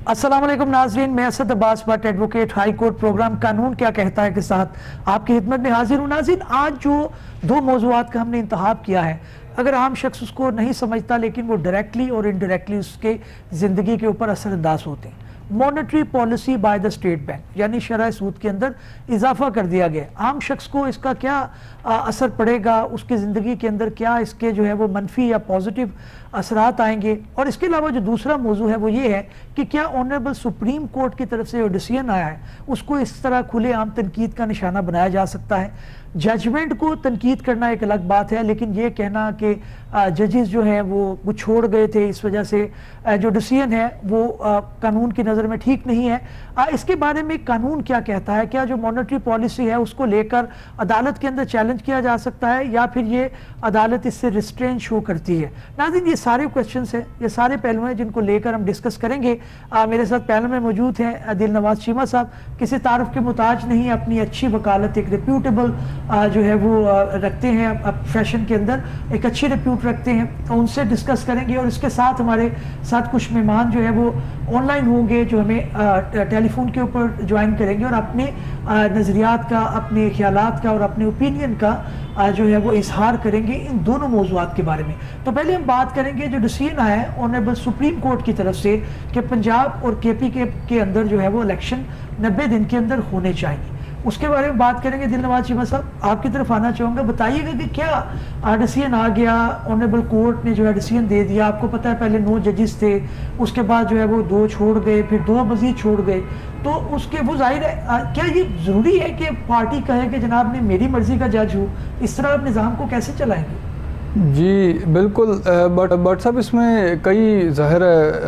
अस्सलाम वालेकुम नाज़रीन, मैं Asad Abbas Bhatt advocate high court program कानून क्या कहता है के साथ आपकी खिदमत में हाजिर हूँ। नाज़रीन, आज जो दो मौज़ूआत का हमने इंतखाब किया है, अगर आम शख्स उसको नहीं समझता लेकिन वो डायरेक्टली और इनडायरेक्टली उसके ज़िंदगी के ऊपर असरअंदाज होते हैं। Monetary policy by the State Bank, यानी शरह सूद के अंदर इजाफा कर दिया गया। आम शख्स को इसका क्या असर पड़ेगा, उसकी ज़िंदगी के अंदर क्या इसके जो है वो मनफी या पॉजिटिव असरात आएंगे। और इसके अलावा जो दूसरा मौजू है वो ये है कि क्या ऑनरेबल सुप्रीम कोर्ट की तरफ से जो डिसीजन आया है उसको इस तरह खुलेआम तनकीद का निशाना बनाया जा सकता है। जजमेंट को तनकीद करना एक अलग बात है, लेकिन ये कहना कि जजेस जो हैं वो छोड़ गए थे, इस वजह से जो डिसीजन है वो कानून की नज़र में ठीक नहीं है। इसके बारे में कानून क्या कहता है? क्या जो मॉनेटरी पॉलिसी है उसको लेकर अदालत के अंदर चैलेंज किया जा सकता है या फिर ये अदालत इससे रिस्ट्रेन शो करती है? नाज़रीन, ये सारे क्वेश्चन हैं, ये सारे पहलू हैं जिनको लेकर हम डिस्कस करेंगे। मेरे साथ पैनल में मौजूद हैं दिल नवाज चीमा साहब, किसी तारुफ के मुताज नहीं, अपनी अच्छी वकालत, एक रिप्यूटेबल जो है वो रखते हैं, प्रोफेशन के अंदर एक अच्छी रिप्यूट रखते हैं, तो उनसे डिस्कस करेंगे। और इसके साथ हमारे साथ कुछ मेहमान जो है वो ऑनलाइन होंगे जो हमें टेलीफोन के ऊपर ज्वाइन करेंगे और अपने नज़रियात का, अपने ख्यालात का और अपने ओपिनियन का जो है वो इजहार करेंगे इन दोनों मौज़ूआत के बारे में। तो पहले हम बात करेंगे जो डिसीजन आया है ऑनरेबल सुप्रीम कोर्ट की तरफ से कि पंजाब और केपी के अंदर जो है वो इलेक्शन 90 दिन के अंदर होने चाहिए, उसके बारे में बात करेंगे। दिल नवाज चीमा साहब, आपकी तरफ आना चाहूँगा, बताइएगा कि क्या डिसीजन आ गया, ऑनरेबल कोर्ट ने जो है डिसीजन दे दिया। आपको पता है पहले 9 जजेस थे, उसके बाद जो है वो 2 छोड़ गए, फिर 2 मजीद छोड़ गए, तो उसके वो जाहिर है क्या ये ज़रूरी है कि पार्टी कहे कि जनाब ने मेरी मर्ज़ी का जज हूँ? इस तरह आप निज़ाम को कैसे चलाएंगे? जी बिल्कुल, बट साहब इसमें कई ज़ाहिर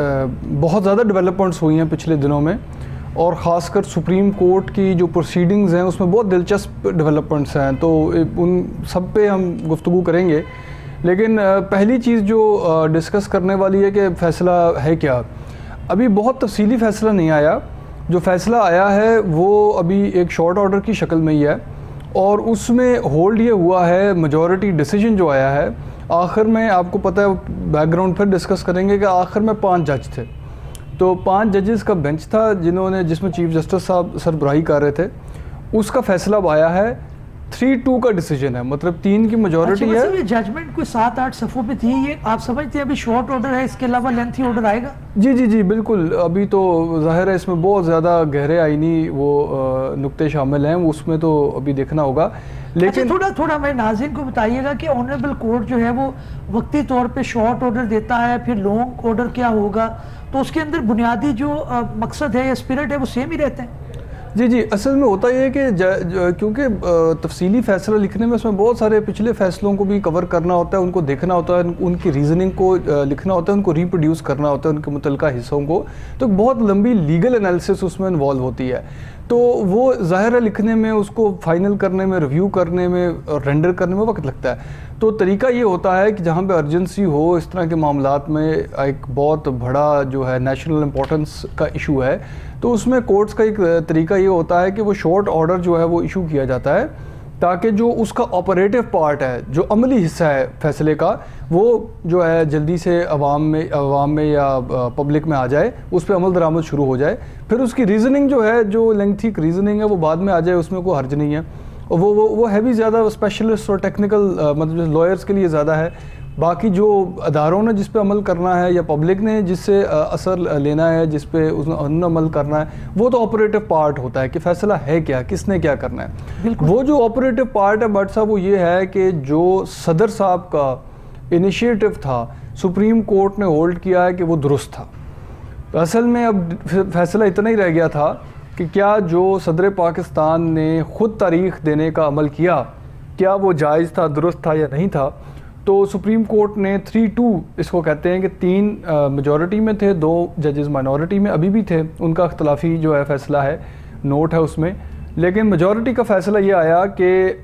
है बहुत ज़्यादा डेवलपमेंट्स हुई हैं पिछले दिनों में, और ख़ासकर सुप्रीम कोर्ट की जो प्रोसीडिंग्स हैं उसमें बहुत दिलचस्प डेवलपमेंट्स हैं, तो उन सब पे हम गुफ्तगू करेंगे। लेकिन पहली चीज़ जो डिस्कस करने वाली है कि फ़ैसला है क्या। अभी बहुत तफसीली फ़ैसला नहीं आया, जो फ़ैसला आया है वो अभी एक शॉर्ट ऑर्डर की शक्ल में ही है, और उसमें होल्ड ये हुआ है मेजॉरिटी डिसीजन जो आया है। आखिर में आपको पता है, बैकग्राउंड फिर डिस्कस करेंगे कि आखिर में 5 जज थे, तो 5 जजेस का बेंच था जिसमें चीफ जस्टिस साहब सरबराही कर रहे थे। उसका फैसला आया है 3-2 का डिसीजन है, मतलब 3 की मेजॉरिटी है। ये जजमेंट कोई 7-8 सफ़ों पे थी, ये आप समझते हैं अभी शॉर्ट ऑर्डर है, इसके अलावा लेंथी ऑर्डर आएगा? जी जी जी बिल्कुल, अभी तो ज़ाहिर है इसमें बहुत ज़्यादा गहरे आईनी वो नुक्ते शामिल हैं, उसमें तो अभी देखना होगा। लेकिन थोड़ा मेरे नाज़रीन को बताइएगा कि ऑनरेबल कोर्ट जो है वो वक्ती तौर पे शॉर्ट ऑर्डर देता है, फिर लॉन्ग ऑर्डर क्या होगा, तो उसके अंदर बुनियादी जो मकसद है या स्पिरिट है वो सेम ही रहते हैं? जी जी, असल में होता ये है कि क्योंकि तफसीली फ़ैसला लिखने में उसमें बहुत सारे पिछले फ़ैसलों को भी कवर करना होता है, उनको देखना होता है, उनकी रीज़निंग को लिखना होता है, उनको रिप्रोड्यूस करना होता है उनके मुतल्लिका हिस्सों को, तो बहुत लंबी लीगल एनालिसिस उसमें इन्वॉल्व होती है। तो वो ज़ाहिर है लिखने में, उसको फाइनल करने में, रिव्यू करने में और रेंडर करने में वक्त लगता है। तो तरीका ये होता है कि जहाँ पे अर्जेंसी हो इस तरह के मामलात में, एक बहुत बड़ा जो है नेशनल इम्पोर्टेंस का इशू है, तो उसमें कोर्ट्स का एक तरीका ये होता है कि वो शॉर्ट ऑर्डर जो है वो इशू किया जाता है, ताकि जो उसका ऑपरेटिव पार्ट है, जो अमली हिस्सा है फैसले का, वो जो है जल्दी से अवाम में या पब्लिक में आ जाए, उस पर अमल दरामद शुरू हो जाए। फिर उसकी रीज़निंग जो है, जो लेंथी रीज़निंग है, वो बाद में आ जाए, उसमें कोई हर्ज नहीं है। और वो है भी ज़्यादा स्पेशलिस्ट और टेक्निकल मतलब लॉयर्स के लिए ज़्यादा है। बाकी जो अदारों ने जिस पे अमल करना है या पब्लिक ने जिससे असर लेना है, जिस पे उसने अमल करना है, वो तो ऑपरेटिव पार्ट होता है कि फ़ैसला है क्या, किसने क्या करना है। वो जो ऑपरेटिव पार्ट है भट्ट साहब, वो ये है कि जो सदर साहब का इनिशिएटिव था, सुप्रीम कोर्ट ने होल्ड किया है कि वो दुरुस्त था। तो असल में अब फैसला इतना ही रह गया था कि क्या जो सदर पाकिस्तान ने ख़ुद तारीख़ देने का अमल किया, क्या वो जायज़ था, दुरुस्त था या नहीं था। तो सुप्रीम कोर्ट ने 3-2 इसको कहते हैं कि 3 मेजॉरिटी में थे, 2 जजेस माइनॉरिटी में अभी भी थे, उनका अख्तलाफी जो है फ़ैसला है, नोट है उसमें। लेकिन मेजॉरिटी का फ़ैसला ये आया कि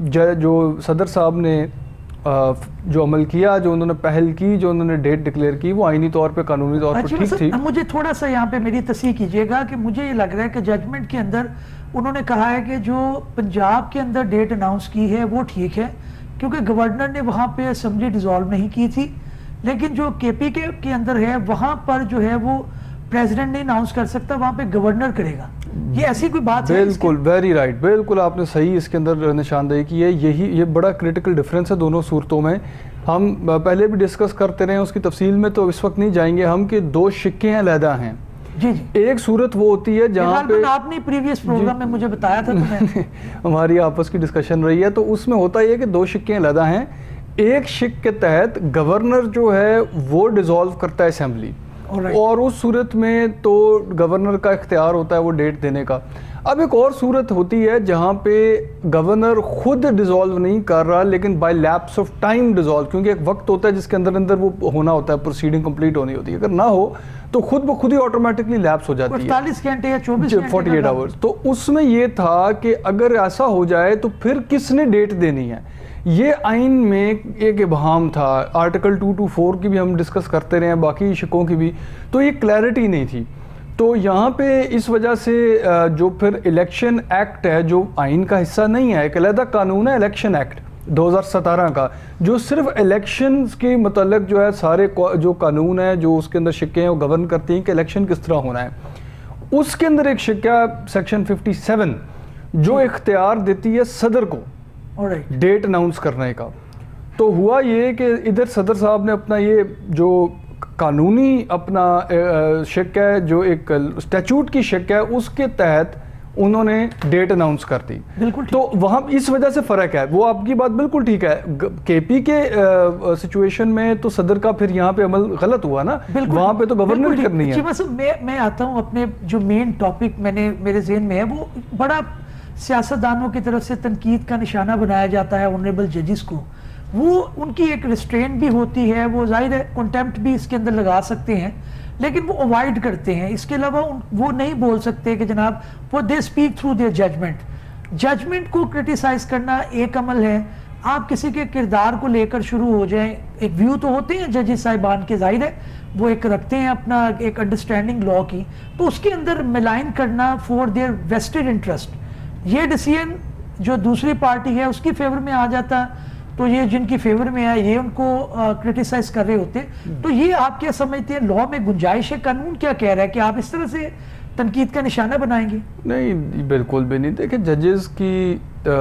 जो सदर साहब ने जो अमल किया, जो उन्होंने पहल की, जो उन्होंने डेट डिक्लेयर की, वो आईनी तौर पे, कानूनी तौर पर ठीक थी। मुझे थोड़ा सा यहाँ पे मेरी तस्दीक कीजिएगा कि मुझे ये लग रहा है कि जजमेंट के अंदर उन्होंने कहा है कि जो पंजाब के अंदर डेट अनाउंस की है वो ठीक है, क्योंकि गवर्नर ने वहाँ पे असेंबली डिसॉल्व नहीं की थी, लेकिन जो केपी के अंदर है वहाँ पर जो है वो प्रेसिडेंट नहीं अनाउंस कर सकता, वहां पे गवर्नर करेगा। ये ऐसी कोई बात है? बिल्कुल, वेरी राइट, बिल्कुल आपने सही इसके अंदर निशानदेही की है। ये बड़ा क्रिटिकल डिफरेंस है दोनों सूरतों में। हम पहले भी डिस्कस करते रहे, उसकी तफसील में तो इस वक्त नहीं जाएंगे हम, कि दो शिक्के हैं अलहदा हैं। जी जी। एक सूरत वो होती है जहाँ पे आपने प्रीवियस प्रोग्राम में मुझे बताया था, तो हमारी आपस की डिस्कशन रही है, तो उसमें होता है कि दो शिक्के अलहदा हैं। एक शिक के तहत गवर्नर जो है वो डिसॉल्व करता है असेंबली, और उस सूरत में तो गवर्नर का इख्तियार होता है वो डेट देने का। अब एक और सूरत होती है जहाँ पे गवर्नर खुद डिसॉल्व नहीं कर रहा, लेकिन by lapse of time dissolve, क्योंकि एक वक्त होता है जिसके अंदर अंदर वो होना होता है, प्रोसीडिंग कंप्लीट होनी होती है। अगर ना हो तो खुद ब खुद ही ऑटोमेटिकली लैप्स हो जाती है, 48 घंटे या 48 आवर्स। तो उसमें ये था कि अगर ऐसा हो जाए तो फिर किसने डेट देनी है, ये आइन में एक इबहाम था। आर्टिकल 224 की भी हम डिस्कस करते रहे हैं, बाकी शिकों की भी, तो ये क्लैरिटी नहीं थी। तो यहाँ पे इस वजह से जो फिर इलेक्शन एक्ट है, जो आइन का हिस्सा नहीं है, एक अलग कानून है इलेक्शन एक्ट 2017 का, जो सिर्फ इलेक्शंस के मतलब जो है सारे जो कानून है जो उसके अंदर शिक्के हैं वो गवर्न करती हैं कि इलेक्शन किस तरह होना है। उसके अंदर एक शिक्का सेक्शन 57 जो इख्तियार देती है सदर को डेट अनाउंस करने का। तो हुआ ये कि इधर सदर साहब ने अपना ये जो कानूनी अपना शिक्का है, जो एक स्टैचूट की शिक्का है, उसके तहत उन्होंने डेट अनाउंस कर दी। बिल्कुल। तो वहाँ इस वजह से फ़र्क है, वो आपकी बात बिल्कुल ठीक है। केपी के सिचुएशन में तो सदर का फिर यहाँ पे अमल गलत हुआ ना, वहाँ पे तो गवर्नर करनी है। बस मैं आता हूँ अपने जो मेन टॉपिक मेरे ज़हन में है, वो बड़ा सियासतदानों की तरफ से तनकीद का निशाना बनाया जाता है ऑनरेबल जजेस को। वो उनकी एक रिस्ट्रेंट भी होती है, वो जाहिर है कंटेम्प्ट भी इसके अंदर लगा सकते हैं, लेकिन वो अवॉइड करते हैं। इसके अलावा वो नहीं बोल सकते कि जनाब वो they speak through their judgment को क्रिटिसाइज करना एक अमल है। आप किसी के किरदार को लेकर शुरू हो जाएं, एक व्यू तो होते हैं जजेस साहिबान के, जाहिर है वो एक रखते हैं अपना एक अंडरस्टैंडिंग लॉ की, तो उसके अंदर मिलाइन करना फॉर देयर वेस्टेड इंटरेस्ट, ये डिसीजन जो दूसरी पार्टी है उसकी फेवर में आ जाता, तो ये जिनकी फेवर में है ये उनको क्रिटिसाइज कर रहे होते। तो ये आप क्या समझते हैं, लॉ में गुंजाइश है, कानून क्या कह रहा है कि आप इस तरह से तनकीद का निशाना बनाएंगे? नहीं, बिल्कुल भी नहीं। देखिए, जजेस की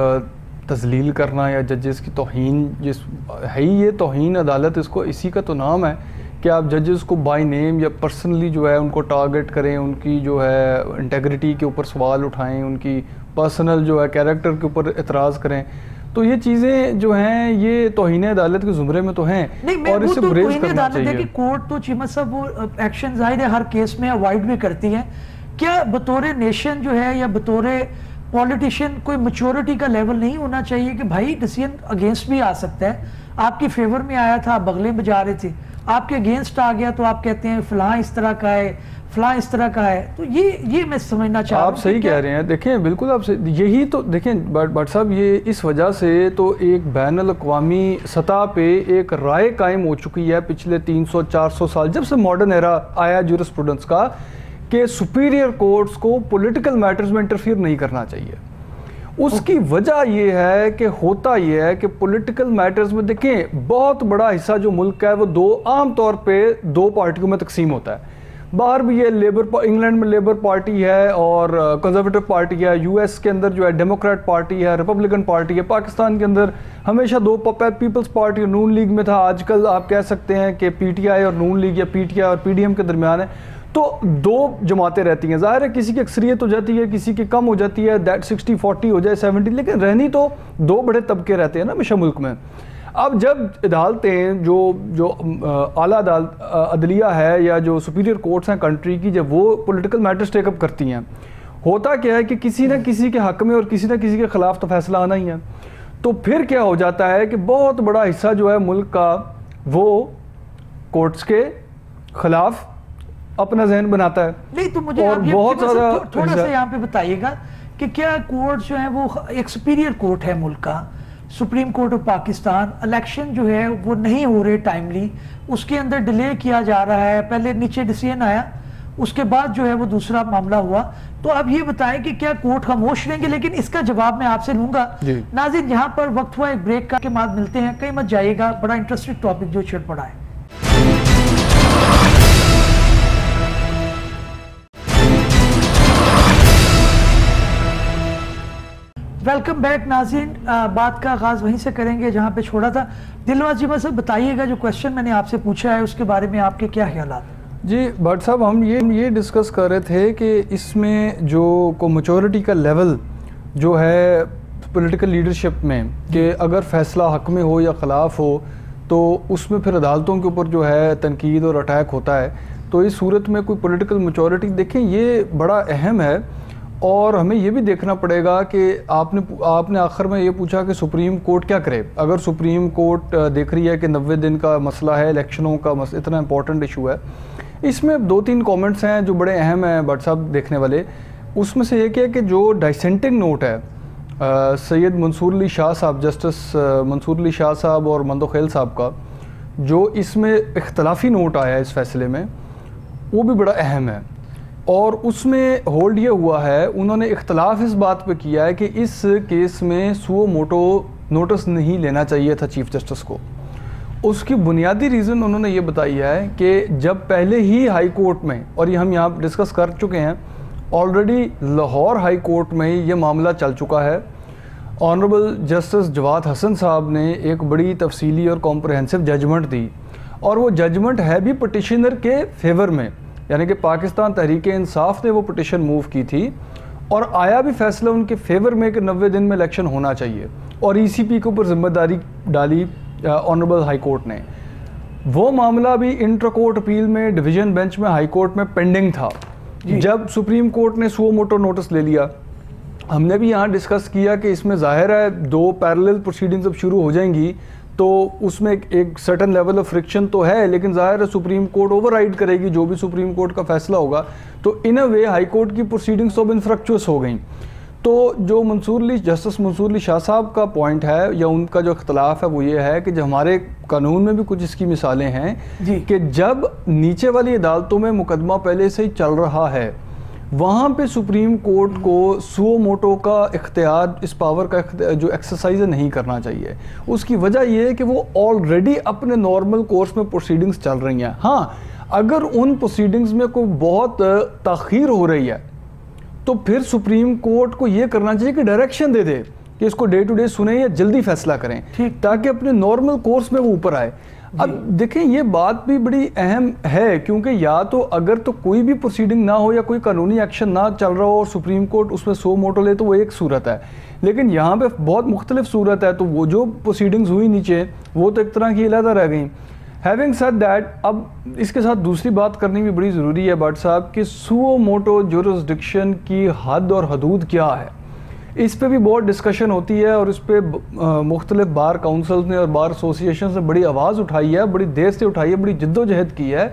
तजलील करना या जजेस की तौहीन जिस है ही, ये तौहीन अदालत, इसको इसी का तो नाम है कि आप जजेस को बाय नेम या पर्सनली जो है उनको टारगेट करें, उनकी जो है इंटेग्रिटी के ऊपर सवाल उठाएं, उनकी पर्सनल जो है कैरेक्टर के ऊपर एतराज़ करें। तो ये चीज़ें जो हैं ये तौहीन अदालत के ज़ुमरे में तो हैं, और इससे गुरेज करना चाहिए। कि कोर्ट तो चीमत साहब वो एक्शन जाहिर है हर केस में अवॉइड भी करती है। क्या बतौर नेशन जो है या बतौर पॉलिटिशियन कोई मैच्योरिटी का लेवल नहीं होना चाहिए कि भाई डिसीजन अगेंस्ट भी आ सकता है? आपकी फेवर में आया था, आप बगले बजा रहे थे, आपके अगेंस्ट आ गया तो आप कहते हैं फलां इस तरह का है, फलां इस तरह का है। तो ये मैं समझना चाह रहा हूं। आप सही कह रहे हैं। देखें, बिल्कुल आप यही तो देखें भट्ट साहब, ये इस वजह से तो एक बैनुल अक़वामी सतह पे एक राय कायम हो चुकी है पिछले 300-400 साल, जब से मॉडर्न एरा आया ज्यूरिस्प्रूडेंस का, कि सुपीरियर कोर्ट्स को पॉलिटिकल मैटर्स में इंटरफियर नहीं करना चाहिए। उसकी वजह यह है कि होता यह है कि पॉलिटिकल मैटर्स में देखें बहुत बड़ा हिस्सा जो मुल्क का है वो आम तौर पे दो पार्टियों में तकसीम होता है। बाहर भी ये इंग्लैंड में लेबर पार्टी है और कंजर्वेटिव पार्टी है, यूएस के अंदर जो है डेमोक्रेट पार्टी है, रिपब्लिकन पार्टी है, पाकिस्तान के अंदर हमेशा दो पीपल्स पार्टी और नून लीग में था, आजकल आप कह सकते हैं कि पीटीआई और नून लीग या पीटीआई और पीडीएम के दरमियान है। तो दो जमातें रहती हैं, ज़ाहिर है किसी की अक्सरियत हो जाती है, किसी की कम हो जाती है, दैट 60-40 हो जाए 70, लेकिन रहनी तो दो बड़े तबके रहते हैं ना हमेशा मुल्क में। अब जब अदालतें जो आला अदलिया है या जो सुपीरियर कोर्ट्स हैं कंट्री की, जब वो पॉलिटिकल मैटर्स टेकअप करती हैं, होता क्या है कि किसी न किसी के हक़ में और किसी न किसी के ख़िलाफ़ तो फैसला आना ही है। तो फिर क्या हो जाता है कि बहुत बड़ा हिस्सा जो है मुल्क का वो कोर्ट्स के ख़िलाफ़ अपना जहन बनाता है। नहीं तो मुझे और बहुत ज़्यादा थोड़ा सा यहाँ पे बताइएगा कि क्या कोर्ट जो है वो एक सुपीरियर कोर्ट है मुल्क का, Supreme Court of Pakistan, election जो है वो नहीं हो रहे टाइमली, उसके अंदर डिले किया जा रहा है, पहले नीचे डिसीजन आया, उसके बाद जो है वो दूसरा मामला हुआ। तो अब ये बताएं कि क्या कोर्ट खामोश रहेंगे? लेकिन इसका जवाब मैं आपसे लूंगा। नाज़रीन, यहाँ पर वक्त हुआ एक ब्रेक का, के बाद मिलते हैं, कहीं मत जाइएगा, बड़ा इंटरेस्टिंग टॉपिक जो छिड़ पड़ा है। वेलकम बैक नाज़रीन। बात का आगाज़ वहीं से करेंगे जहां पे छोड़ा था। दिलनवाज जी साहब बताइएगा, जो क्वेश्चन मैंने आपसे पूछा है उसके बारे में आपके क्या ख्यालात हैं? जी भट्ट साहब, हम ये डिस्कस कर रहे थे कि इसमें जो को मैच्योरिटी का लेवल जो है पॉलिटिकल लीडरशिप में, कि अगर फैसला हक में हो या ख़िलाफ़ हो तो उसमें फिर अदालतों के ऊपर जो है तनकीद और अटैक होता है। तो इस सूरत में कोई पॉलिटिकल मैच्योरिटी, देखें ये बड़ा अहम है। और हमें ये भी देखना पड़ेगा कि आपने आखिर में ये पूछा कि सुप्रीम कोर्ट क्या करे। अगर सुप्रीम कोर्ट देख रही है कि 90 दिन का मसला है, इलेक्शनों का इतना इंपॉर्टेंट इशू है, इसमें 2-3 कमेंट्स हैं जो बड़े अहम हैं भट्ट साहब देखने वाले। उसमें से एक है कि जो डाइसेंटिंग नोट है सैयद मंसूर अली शाह साहब, जस्टिस मंसूर अली शाह साहब और मंदो खेल साहब का, जो इसमें इख्तलाफी नोट आया है इस फैसले में, वो भी बड़ा अहम है। और उसमें होल्ड ये हुआ है, उन्होंने इख्तलाफ इस बात पे किया है कि इस केस में सुओ मोटो नोटिस नहीं लेना चाहिए था चीफ जस्टिस को। उसकी बुनियादी रीज़न उन्होंने ये बताई है कि जब पहले ही हाई कोर्ट में, और ये हम यहाँ डिस्कस कर चुके हैं ऑलरेडी, लाहौर हाई कोर्ट में ये मामला चल चुका है। ऑनरेबल जस्टिस जवाद हसन साहब ने एक बड़ी तफसीली और कॉम्प्रहेंसिव जजमेंट दी, और वो जजमेंट है भी पटिशनर के फेवर में, यानी कि पाकिस्तान तहरीक इंसाफ ने वो पटिशन मूव की थी और आया भी फैसला उनके फेवर में कि 90 दिन में इलेक्शन होना चाहिए, और ECP के ऊपर जिम्मेदारी डाली ऑनरेबल हाई कोर्ट ने। वो मामला भी इंटर कोर्ट अपील में डिवीज़न बेंच में हाई कोर्ट में पेंडिंग था। जब सुप्रीम कोर्ट ने सुओ मोटो नोटिस ले लिया, हमने भी यहाँ डिस्कस किया कि इसमें ज़ाहिर है 2 पैरेलल प्रोसीडिंग्स अब शुरू हो जाएंगी, तो उसमें एक सर्टन लेवल ऑफ फ्रिक्शन तो है, लेकिन ज़ाहिर है सुप्रीम कोर्ट ओवरराइड करेगी जो भी सुप्रीम कोर्ट का फैसला होगा। तो in a way high court की प्रोसीडिंग्स तो अब इनफ्रक्चुअस हो गई। तो जो जस्टिस मंसूर अली शाह साहब का पॉइंट है या उनका जो इख्तलाफ है वो ये है कि जो हमारे कानून में भी कुछ इसकी मिसालें हैं कि जब नीचे वाली अदालतों में मुकदमा पहले से ही चल रहा है, वहाँ पे सुप्रीम कोर्ट को सुओ मोटो का इख्तियार, इस पावर का जो एक्सरसाइज नहीं करना चाहिए। उसकी वजह यह है कि वो ऑलरेडी अपने नॉर्मल कोर्स में प्रोसीडिंग्स चल रही हैं। हाँ, अगर उन प्रोसीडिंग्स में कोई बहुत ताख़ीर हो रही है तो फिर सुप्रीम कोर्ट को ये करना चाहिए कि डायरेक्शन दे दे कि इसको डे टू डे सुने या जल्दी फैसला करें, ताकि अपने नॉर्मल कोर्स में वो ऊपर आए। अब देखें, ये बात भी बड़ी अहम है, क्योंकि या तो अगर तो कोई भी प्रोसीडिंग ना हो या कोई कानूनी एक्शन ना चल रहा हो और सुप्रीम कोर्ट उसमें सो मोटो ले, तो वो एक सूरत है। लेकिन यहाँ पे बहुत मुख्तलिफ सूरत है। तो वो जो प्रोसीडिंग्स हुई नीचे, वो तो एक तरह की अलहदा रह गई। हैविंग सेड दैट, अब इसके साथ दूसरी बात करनी भी बड़ी ज़रूरी है भट्ट साहब कि सुओ मोटो जुरिस्डिक्शन की हद और हदूद क्या है। इस पे भी बहुत डिस्कशन होती है, और इस पर मुख्तलिफ बार काउंसिल्स ने और बार एसोसिएशन ने बड़ी आवाज़ उठाई है, बड़ी देर से उठाई है, बड़ी जिद्दोजहद की है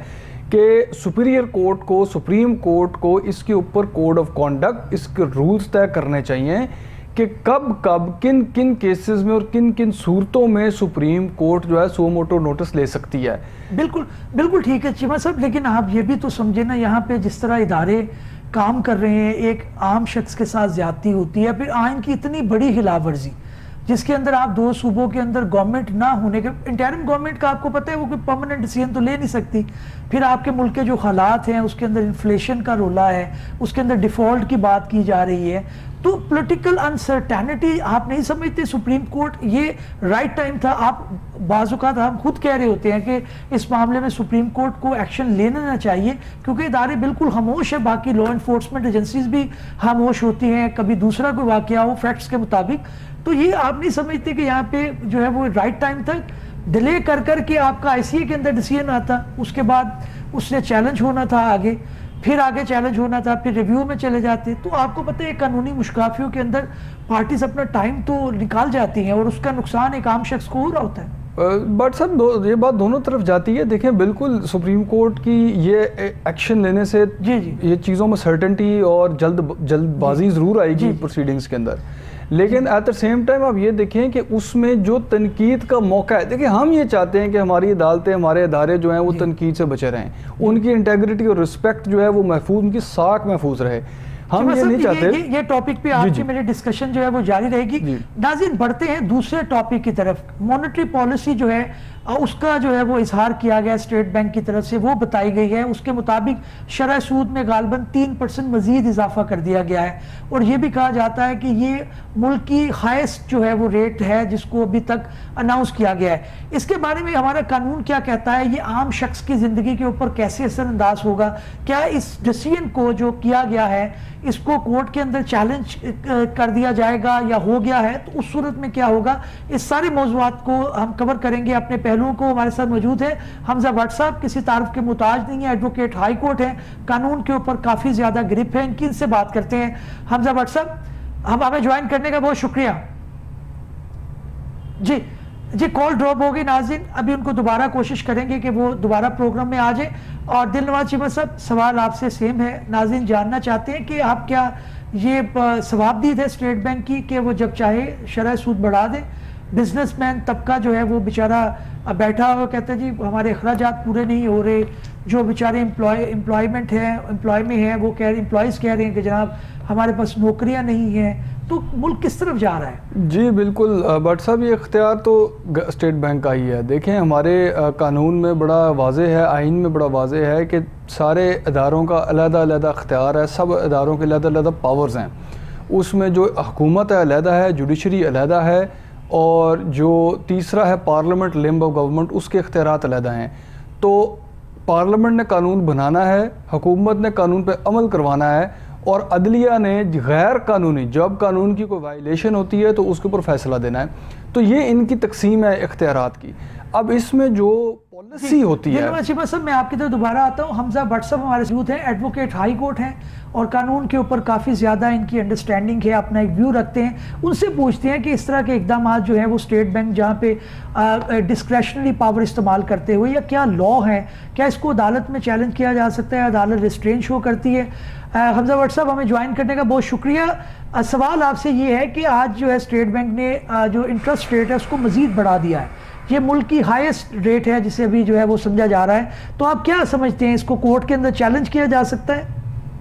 कि सुपीरियर कोर्ट को, सुप्रीम कोर्ट को इसके ऊपर कोड ऑफ कॉन्डक्ट, इसके रूल्स तय करने चाहिए कि कब कब किन किन केसेस में और किन किन सूरतों में सुप्रीम कोर्ट जो है सुओ मोटो नोटिस ले सकती है। बिल्कुल बिल्कुल ठीक है चीमा साहब, लेकिन आप ये भी तो समझे ना, यहाँ पे जिस तरह इदारे काम कर रहे हैं, एक आम शख्स के साथ ज्यादती होती है, फिर आइन की इतनी बड़ी खिलाफ वर्जी जिसके अंदर आप 2 सूबों के अंदर गवर्नमेंट ना होने के, इंटरिम गवर्नमेंट का आपको पता है वो कोई परमानेंट डिसीजन तो ले नहीं सकती। फिर आपके मुल्क के जो हालात हैं उसके अंदर इन्फ्लेशन का रोला है, उसके अंदर डिफ़ॉल्ट की बात की जा रही है, तो पॉलिटिकल अनसर्टेनिटी आप नहीं समझते सुप्रीम कोर्ट ये राइट टाइम था? आप बाज़-औक़ात हम खुद कह रहे होते हैं कि इस मामले में सुप्रीम कोर्ट को एक्शन लेना चाहिए, क्योंकि इदारे बिल्कुल खामोश है, बाकी लॉ इन्फोर्समेंट एजेंसीज भी खामोश होती हैं, कभी दूसरा कोई वाक़या हो फैक्ट्स के मुताबिक। तो ये आप नहीं समझते कि यहाँ पे जो है वो राइट टाइम तक डिले कर कर के आपका ICA के अंदर डिसीजन आता, उसके बाद उससे चैलेंज होना था, आगे फिर आगे चैलेंज होना था, फिर रिव्यू में चले जाते। तो आपको पता है कानूनी मुश्किलातों के अंदर पार्टीज अपना टाइम तो निकाल जाती हैं और उसका नुकसान एक आम शख्स को हो रहा होता है। बट सर ये बात दोनों तरफ जाती है। देखें, बिल्कुल सुप्रीम कोर्ट की ये एक्शन लेने से ये चीज़ों में सर्टेनिटी और जल्दबाजी ज़रूर आएगी प्रोसीडिंग्स के अंदर, लेकिन एट द सेम टाइम आप ये देखें कि उसमें जो तनकीद का मौका है, देखिए हम ये चाहते हैं कि हमारी अदालतें, हमारे अदारे जो हैं वो तनकीद से बचे रहें, उनकी इंटेग्रिटी और रिस्पेक्ट जो है वो महफूज, उनकी साख महफूज रहे। हम ये नहीं चाहते। ये टॉपिक पे आपकी मेरी डिस्कशन जो है वो जारी रहेगी। नाज़रीन, बढ़ते हैं दूसरे टॉपिक की तरफ। मॉनेटरी पॉलिसी जो है उसका जो है वो इजहार किया गया स्टेट बैंक की तरफ से, वो बताई गई है। उसके मुताबिक शरह सूद में गालबन 3% मजीद इजाफा कर दिया गया है, और ये भी कहा जाता है कि ये मुल्क की हाईएस्ट जो है वो रेट है जिसको अभी तक अनाउंस किया गया है। इसके बारे में हमारा कानून क्या कहता है, ये आम शख्स की ज़िंदगी के ऊपर कैसे असरअंदाज होगा, क्या इस डिसीजन को जो किया गया है इसको कोर्ट के अंदर चैलेंज कर दिया जाएगा या हो गया है, तो उस सूरत में क्या होगा, इस सारे मौज़ूआत को हम कवर करेंगे। अपने पहलुओं को हमारे साथ मौजूद है हमजा भट्ट साहब, किसी तारुफ के मुताज नहीं है, एडवोकेट हाई कोर्ट है, कानून के ऊपर काफ़ी ज़्यादा ग्रिप है, इनकी इनसे बात करते हैं। हमजा भट्ट साहब, हम हमें ज्वाइन करने का बहुत शुक्रिया। जी कॉल ड्रॉप हो गई नाज़रीन, अभी उनको दोबारा कोशिश करेंगे कि वो दोबारा प्रोग्राम में आ जाए। और दिलनवाज चीमा साहब, सवाल आपसे सेम है, नाज़रीन जानना चाहते हैं कि आप क्या ये सवाबदीद है स्टेट बैंक की कि वो जब चाहे शरह सूद बढ़ा दें, बिजनेसमैन तबका जो है वो बेचारा बैठा हुआ कहता है जी हमारे अखराजात पूरे नहीं हो रहे, जो बेचारे एम्प्लॉयमेंट है एम्प्लॉय में है वो एम्प्लॉयज़ कह रहे हैं कि जनाब हमारे पास नौकरियां नहीं हैं, तो मुल्क किस तरफ जा रहा है? जी बिल्कुल भट्ट साहब, ये इख्तियार तो स्टेट बैंक का ही है। देखें हमारे कानून में बड़ा वाज़े है, आइन में बड़ा वाज़े है कि सारे इदारों का अलग-अलग इख्तियार है, सब इदारों के अलग-अलग पावर्स हैं। उसमें जो हुकूमत है अलहदा है, जुडिशरी अलहदा है, और जो तीसरा है पार्लियामेंट लिम्ब ऑफ गवर्नमेंट, उसके इख्तियारात अलहदा हैं। तो पार्लियामेंट ने कानून बनाना है, हुकूमत ने कानून पर अमल करवाना है, और अदलिया ने गैर कानूनी जब कानून की कोई वायलेशन होती है तो उसके ऊपर फैसला देना है। तो ये इनकी तकसीम है इख्तियारात की। अब इसमें जो पॉलिसी होती है, मैं आपकी तरफ दोबारा आता हूँ। हमजा भट्ट साहब हमारे साथ हैं, एडवोकेट हाई कोर्ट हैं और कानून के ऊपर काफ़ी ज़्यादा इनकी अंडरस्टैंडिंग है, अपना एक व्यू रखते हैं। उनसे पूछते हैं कि इस तरह के इकदाम जो है वो स्टेट बैंक जहाँ पे डिस्क्रेशनरी पावर इस्तेमाल करते हुए, या क्या लॉ है, क्या इसको अदालत में चैलेंज किया जा सकता है, अदालत रिस्ट्रेन शो करती है? हमजा भट्ट साहब, हमें ज्वाइन करने का बहुत शुक्रिया। सवाल आपसे ये है कि आज जो है स्टेट बैंक ने जो इंटरेस्ट रेट है उसको मज़ीद बढ़ा दिया है, ये मुल्क की हाईएस्ट रेट है जिसे अभी जो है वो समझा जा रहा है, तो आप क्या समझते हैं, इसको कोर्ट के अंदर चैलेंज किया जा सकता है?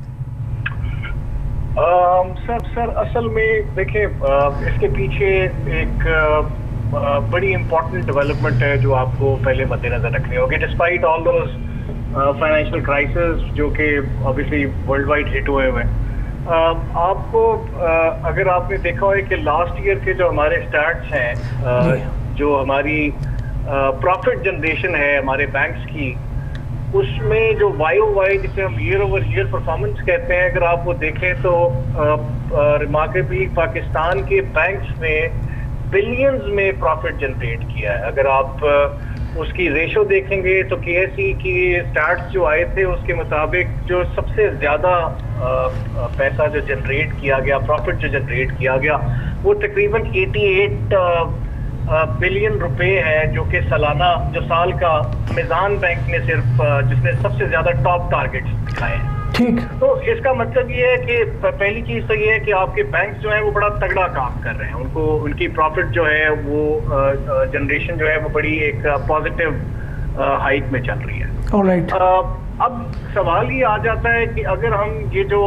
सर असल में देखिए इसके पीछे एक बड़ी इम्पोर्टेंट डेवलपमेंट है जो आपको पहले मद्देनजर रखनी होगी। Despite all those financial crisis जो कि ऑब्वियसली वर्ल्ड वाइड हिट हुए हुए, आपको अगर आपने देखा हो कि लास्ट ईयर के जो हमारे स्टैट्स हैं, जो हमारी प्रॉफिट जनरेशन है हमारे बैंक्स की, उसमें जो YOY जिसे हम ईयर ओवर ईयर परफॉर्मेंस कहते हैं, अगर आप वो देखें तो रिमार्केबली पाकिस्तान के बैंक्स ने बिलियंस में प्रॉफिट जनरेट किया है। अगर आप उसकी रेशो देखेंगे तो KSE की स्टैट्स जो आए थे उसके मुताबिक जो सबसे ज़्यादा पैसा जो जनरेट किया गया, प्रॉफिट जो जनरेट किया गया, वो तकरीबन 88 बिलियन रुपए है, जो कि सालाना जो साल का मिजान बैंक ने सिर्फ जिसने सबसे ज्यादा टॉप टारगेट्स दिखाए हैं। ठीक, तो इसका मतलब ये है कि पहली चीज तो ये है कि आपके बैंक जो है वो बड़ा तगड़ा काम कर रहे हैं, उनको उनकी प्रॉफिट जो है वो जनरेशन जो है वो बड़ी एक पॉजिटिव हाइट में चल रही है। ऑलराइट, अब सवाल ये आ जाता है कि अगर हम ये जो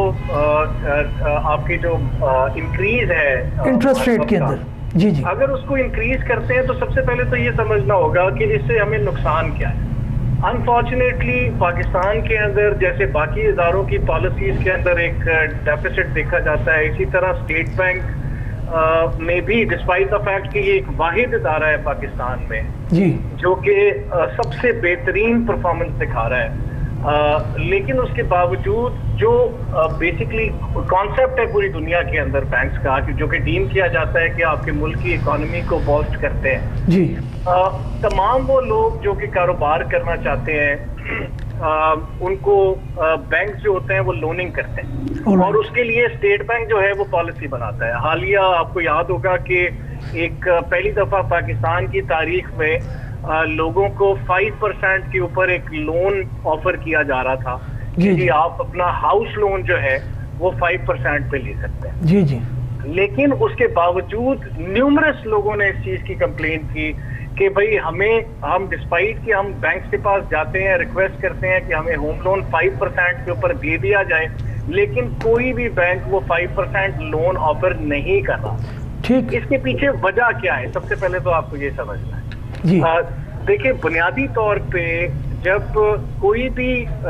आपकी जो इंक्रीज है इंटरेस्ट रेट के अंदर, जी, अगर उसको इंक्रीज करते हैं तो सबसे पहले तो ये समझना होगा कि इससे हमें नुकसान क्या है। अनफॉर्चुनेटली पाकिस्तान के अंदर जैसे बाकी इदारों की पॉलिसीज के अंदर एक डेफिसिट देखा जाता है, इसी तरह स्टेट बैंक में भी डिस्पाइट द फैक्ट कि ये एक वाहिद इदारा है पाकिस्तान में जी जो कि सबसे बेहतरीन परफॉर्मेंस दिखा रहा है, लेकिन उसके बावजूद जो बेसिकली कॉन्सेप्ट है पूरी दुनिया के अंदर बैंक्स का, जो कि डीम किया जाता है कि आपके मुल्क की इकोनॉमी को बूस्ट करते हैं जी, तमाम वो लोग जो कि कारोबार करना चाहते हैं उनको बैंक जो होते हैं वो लोनिंग करते हैं, और उसके लिए स्टेट बैंक जो है वो पॉलिसी बनाता है। हालिया आपको याद होगा कि एक पहली दफा पाकिस्तान की तारीख में लोगों को 5% के ऊपर एक लोन ऑफर किया जा रहा था कि आप अपना हाउस लोन जो है वो 5% पे ले सकते हैं। जी जी, लेकिन उसके बावजूद न्यूमरस लोगों ने इस चीज की कंप्लेंट की कि भाई हम डिस्पाइट कि हम बैंक के पास जाते हैं, रिक्वेस्ट करते हैं कि हमें होम लोन 5% के ऊपर दे दिया जाए, लेकिन कोई भी बैंक वो 5% लोन ऑफर नहीं कर रहा। ठीक, इसके पीछे वजह क्या है? सबसे पहले तो आपको ये समझना है जी। देखिए, बुनियादी तौर पे जब कोई भी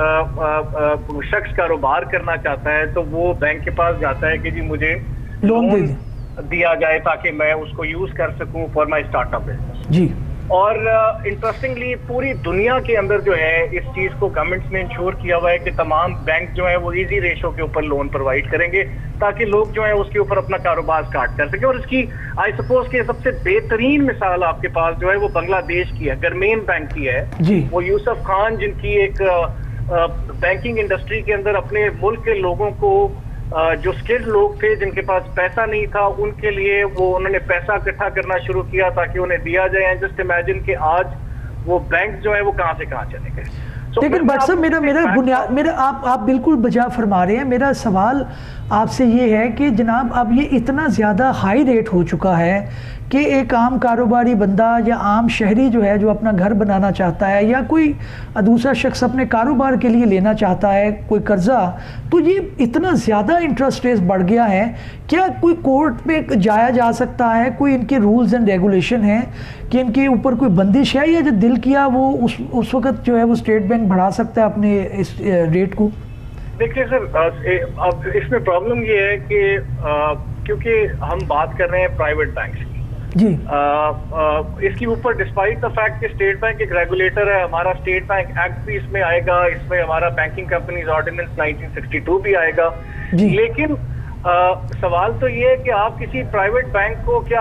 शख्स कारोबार करना चाहता है तो वो बैंक के पास जाता है कि जी मुझे लोन दिया जाए ताकि मैं उसको यूज कर सकूं फॉर माय स्टार्टअप बिजनेस जी। और इंटरेस्टिंगली पूरी दुनिया के अंदर जो है इस चीज को गवर्नमेंट ने इंश्योर किया हुआ है कि तमाम बैंक जो है वो इजी रेशो के ऊपर लोन प्रोवाइड करेंगे ताकि लोग जो है उसके ऊपर अपना कारोबार स्टार्ट कर सके। और इसकी आई सपोज कि सबसे बेहतरीन मिसाल आपके पास जो है वो बांग्लादेश की है, गरमेन बैंक की है जी। वो यूसुफ खान जिनकी एक बैंकिंग इंडस्ट्री के अंदर अपने मुल्क के लोगों को जो स्किल्ड लोग थे जिनके पास पैसा नहीं था उनके लिए वो उन्होंने पैसा इकट्ठा करना शुरू किया ताकि उन्हें दिया जाए। जस्ट इमेजिन कि आज वो बैंक जो है वो कहां से कहां चले गए। लेकिन बट साहब मेरा आप बिल्कुल बजा फरमा रहे हैं। मेरा सवाल आपसे ये है कि जनाब अब ये इतना ज़्यादा हाई रेट हो चुका है कि एक आम कारोबारी बंदा या आम शहरी जो है जो अपना घर बनाना चाहता है या कोई दूसरा शख्स अपने कारोबार के लिए लेना चाहता है कोई कर्जा, तो ये इतना ज़्यादा इंटरेस्ट रेट बढ़ गया है। क्या कोई कोर्ट में जाया जा सकता है? कोई इनके रूल्स एंड रेगुलेशन हैं कि इनके ऊपर कोई बंदिश है या जो दिल किया वो उस वक्त जो है वो स्टेट बैंक बढ़ा सकता है अपने इस रेट को? देखिए सर, अब इसमें प्रॉब्लम ये है कि क्योंकि हम बात कर रहे हैं प्राइवेट बैंक्स की जी। इसके ऊपर डिस्पाइट द फैक्ट कि स्टेट बैंक एक रेगुलेटर है, हमारा स्टेट बैंक एक्ट भी इसमें आएगा, इसमें हमारा बैंकिंग कंपनीज ऑर्डिनेंस 1962 भी आएगा। लेकिन सवाल तो ये है कि आप किसी प्राइवेट बैंक को क्या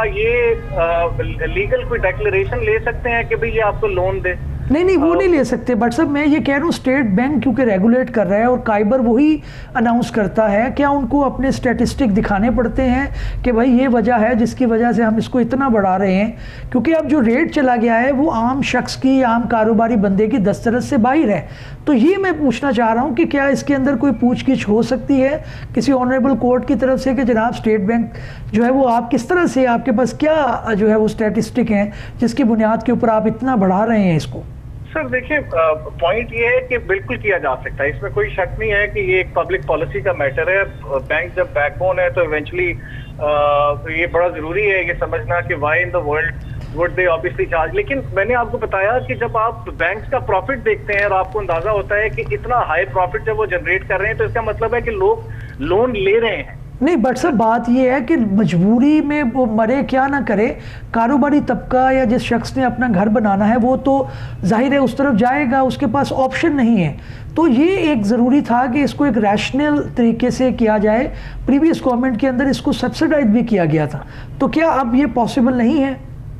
ये लीगल कोई डिक्लेरेशन ले सकते हैं कि भाई ये आपको लोन दे? नहीं वो नहीं ले सकते। बट साहब मैं ये कह रहा हूँ स्टेट बैंक क्योंकि रेगुलेट कर रहा है और काइबर वही अनाउंस करता है, क्या उनको अपने स्टैटिस्टिक दिखाने पड़ते हैं कि भाई ये वजह है जिसकी वजह से हम इसको इतना बढ़ा रहे हैं? क्योंकि अब जो रेट चला गया है वो आम शख्स की, आम कारोबारी बंदे की दस्तरस से बाहर है। तो ये मैं पूछना चाह रहा हूँ कि क्या इसके अंदर कोई पूछगिछ हो सकती है किसी ऑनरेबल कोर्ट की तरफ से कि जनाब स्टेट बैंक जो है वो आप किस तरह से, आपके पास क्या जो है वो स्टैटिस्टिक हैं जिसकी बुनियाद के ऊपर आप इतना बढ़ा रहे हैं इसको? सर देखिए, पॉइंट ये है कि बिल्कुल किया जा सकता है, इसमें कोई शक नहीं है कि ये एक पब्लिक पॉलिसी का मैटर है। बैंक जब बैकबोन है तो इवेंचुअली ये बड़ा जरूरी है ये समझना कि why in the world would they obviously charge. लेकिन मैंने आपको बताया कि जब आप बैंक का प्रॉफिट देखते हैं और आपको अंदाजा होता है कि इतना हाई प्रॉफिट जब वो जनरेट कर रहे हैं तो इसका मतलब है कि लोग लोन ले रहे हैं। नहीं बट सर बात ये है कि मजबूरी में वो मरे क्या ना करे, कारोबारी तबका या जिस शख्स ने अपना घर बनाना है वो तो जाहिर है उस तरफ जाएगा, उसके पास ऑप्शन नहीं है। तो ये एक ज़रूरी था कि इसको एक रैशनल तरीके से किया जाए। प्रीवियस गवर्नमेंट के अंदर इसको सब्सिडाइज भी किया गया था, तो क्या अब ये पॉसिबल नहीं है?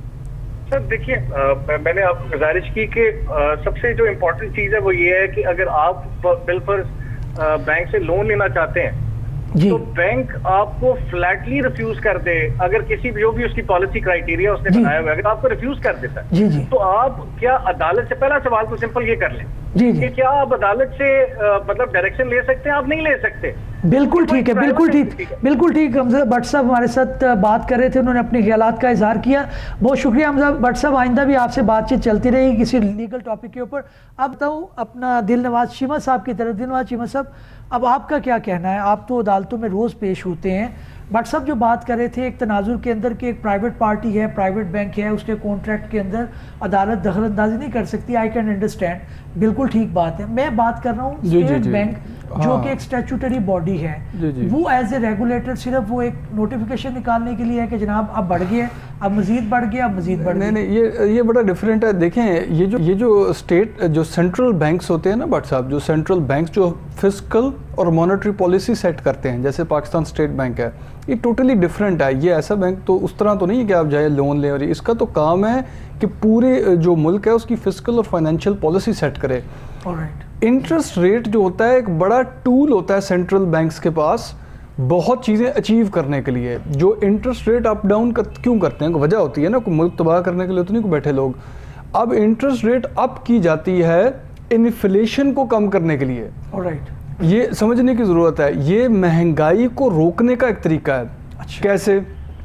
सर देखिए, मैंने आपको गुजारिश की कि सबसे जो इम्पोर्टेंट चीज़ है वो ये है कि अगर आप बिलफर्ज बैंक से लोन लेना चाहते हैं तो बैंक आपको फ्लैटली रिफ्यूज कर दे। अगर किसी भी जो भी उसकी पॉलिसी क्राइटेरिया उसने बनाया हुआ है अगर आपको रिफ्यूज कर देता है तो आप क्या अदालत से, पहला सवाल तो सिंपल ये कर लें कि क्या आप अदालत से मतलब डायरेक्शन ले सकते हैं? आप नहीं ले सकते। बिल्कुल ठीक है, बिल्कुल ठीक। हमजा भट्ट साहब हमारे साथ बात कर रहे थे, उन्होंने अपने ख्यालात का इजहार किया। बहुत शुक्रिया हमजा भट्ट साहब, आइंदा भी आपसे बातचीत चलती रहेगी किसी लीगल टॉपिक के ऊपर। अब बताऊँ अपना दिलनवाज चीमा साहब की तरफ। दिलनवाज चीमा साहब, अब आपका क्या कहना है? आप तो अदालतों में रोज़ पेश होते हैं। भट्ट साहब जो बात कर रहे थे एक तनाजुर के अंदर कि एक प्राइवेट पार्टी है, प्राइवेट बैंक है, उसके कॉन्ट्रैक्ट के अंदर अदालत दखल अंदाजी नहीं कर सकती। आई कैन अंडरस्टैंड, बिल्कुल ठीक बात है। मैं बात कर रहा हूँ स्टेट बैंक जो कि एक स्टैट्यूटरी बॉडी है, वो एज ए रेगुलेटर सिर्फ वो एक नोटिफिकेशन निकालने के लिए है कि जनाब अब बढ़ गया, अब मजीद बढ़ गया, अब मजीद बढ़ गया। नहीं, ये बड़ा डिफरेंट है। देखें ये जो स्टेट जो सेंट्रल बैंक्स होते हैं ना भट्ट साहब, जो सेंट्रल बैंक्स जो फिस्कल और मॉनेटरी पॉलिसी सेट करते हैं, जैसे पाकिस्तान स्टेट बैंक है, ये टोटली डिफरेंट है। ये ऐसा बैंक तो उस तरह तो नहीं है कि आप जाए लोन लें, और इसका तो काम है कि पूरे जो मुल्क है उसकी फिस्कल और फाइनेंशियल पॉलिसी सेट करे। इंटरेस्ट रेट जो होता है एक बड़ा टूल होता है सेंट्रल बैंक्स के पास बहुत चीज़ें अचीव करने के लिए। जो इंटरेस्ट रेट अप डाउन क्यों करते हैं, वजह होती है ना, कोई मुल्क तबाह करने के लिए तो नहीं को बैठे लोग। अब इंटरेस्ट रेट अप की जाती है इन्फ्लेशन को कम करने के लिए। ये समझने की ज़रूरत है, ये महंगाई को रोकने का एक तरीका है। कैसे?